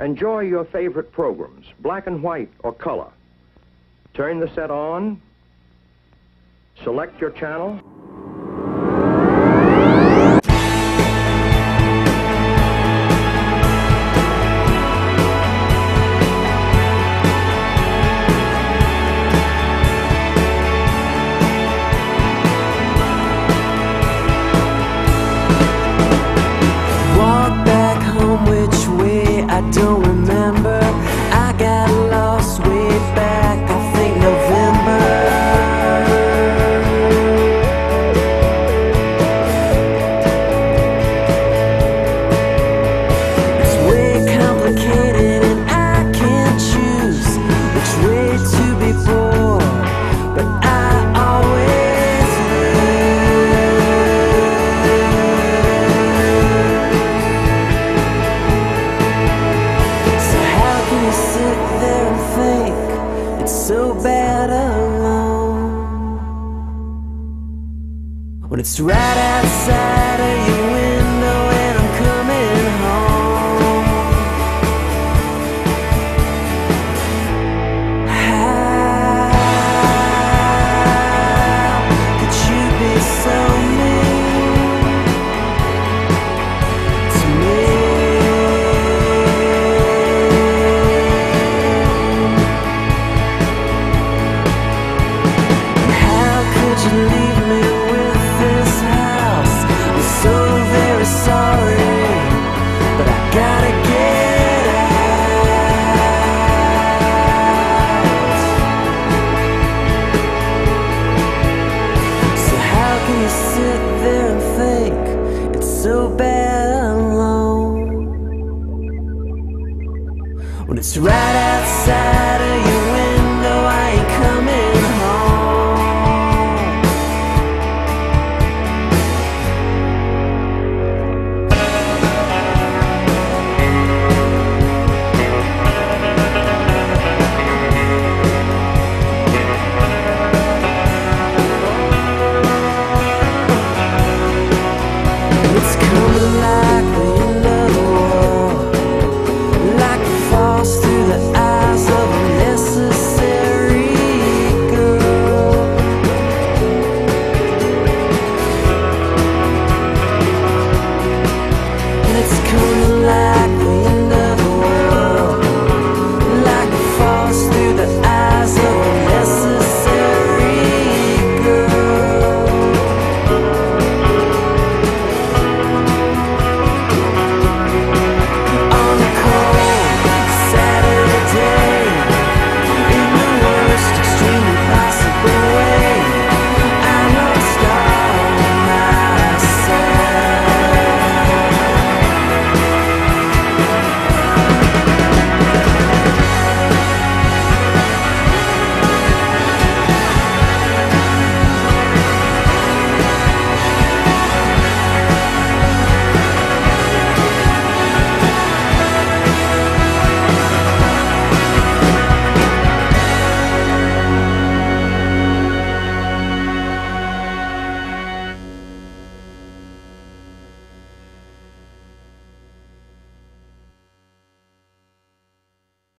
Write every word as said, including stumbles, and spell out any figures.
Enjoy your favorite programs, black and white or color. Turn the set on, select your channel. Walk back home, which way I don't remember. I got lost way back, I think November. It's way complicated and I can't choose which way to be born, but I always sit there and think it's so bad alone, when it's right outside of your window and I'm coming home. How could you be so mean to me? You leave me with this house. I'm so very sorry, but I gotta get out. So how can you sit there and think it's so bad alone, when it's right outside of your